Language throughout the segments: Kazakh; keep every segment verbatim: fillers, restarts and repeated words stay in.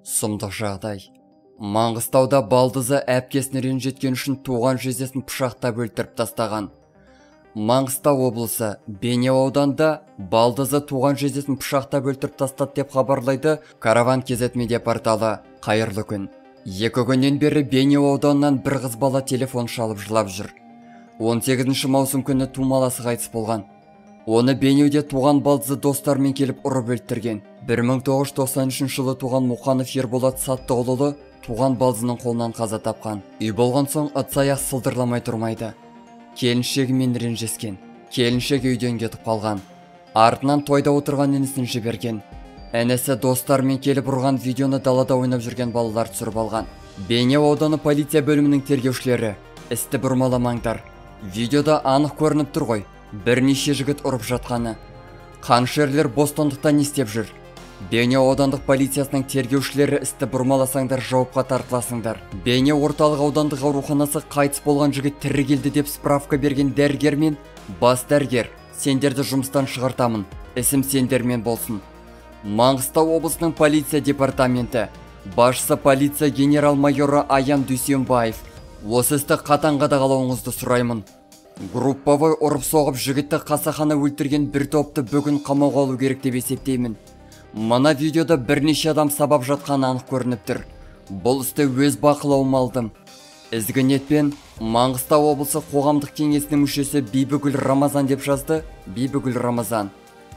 Сұмдық жағдай. Маңғыстауда балдызы әпкесіне ренжіткен үшін туған жездесін пышақтап өлтіріп тастаған. Маңғыстау облысы Бейнеу ауданында балдызы туған жездесін пышақтап өлтіріп тастады деп хабарлайды Караван Кезет медиа порталы. Қайырлы күн. Екі күннен бері Бейнеу ауданынан бір қыз бала телефон шалып жылап жүр. он сегізінші маусым күні тумаласы қайтыс болған. Оны Бейнеуде туған балдызы достармен келіп ұрып өлтірген. бір мың тоғыз жүз тоқсан үшінші жылы туған Мұқанов Ерболат Саттығұлұлы туған балдызының қолынан қаза тапқан. Үй болған соң ыдыс-аяқ сылдырламай тұрмайды. Келіншегімен ренжіскен. Келіншек үйден кетіп қалған. Артынан тойда отырған інісін жіберген. Інісі достармен келіп ұрған видеоны далада ойнап жүрген балалар түсіріп алған. Бейнеу ауданы полиция бөлімінің тергеушілері: істі бұрмаламаңдар. Видеода анық көрініп тұр ғой, бірнеше жігіт ұрып жатқаны. Қаншерлер бостандықта не істеп жүр? Бейнеу аудандық полициясының тергеушілері: істі бұрмаласаңдар, жауапқа тартыласыңдар. Бейнеу орталық аудандық ауруханасы қайтыс болған жігіт тірі келді деп справка берген дәрігер мен бас дәрігер: сендерді жұмыстан шығартамын, ісім сендермен болсын. Маңғыстау облысының полиция департаменті басшысы полиция генерал-майоры Аян Дүйсенбаев: осы істі қатаң қадағалауыңызды сұраймын. Групповой ұрып соғып жігітті қасақана өлтірген бір топты бүгін қамауға алу керек деп есептеймін. Мына видеода бірнеше адам сабап жатқаны анық көрініп тұр. Бұл істі өз бақылауыма алдым. Ізгі ниетпен, Маңғыстау облысы қоғамдық кеңесінің мүшесі Бибігүл Рамазан деп жазды. Бибігүл Рамазан.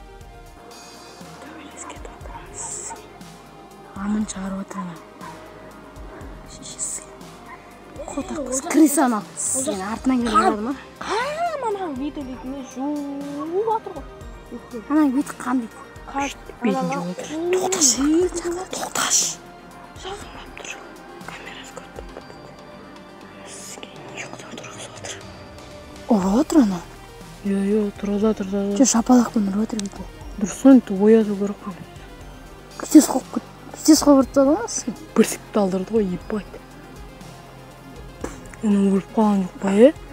Амын шығарып отырмын. Қотақ крысаны сен артынан келіп жатыр ма? Ана видеоликіне жуып жатыр ғой. Ана вид қандай? Бетін жуып отыр. Тоқташ, тоқташ. Жағынлап тұр. Камерасы көріп. Жоқтар тұрғызып отыр. Ұрып отыр ана? Йо, йо, тұрғызып отыр. Че шапалақпен ұрып отыр бейті? Дұрсын, ояту керек қой. Күтес қоп Күтес қоп ұрттады ма сен? Бірсікті алдырды ғой, еппайды. Оны өліп қалған жоқ па, е?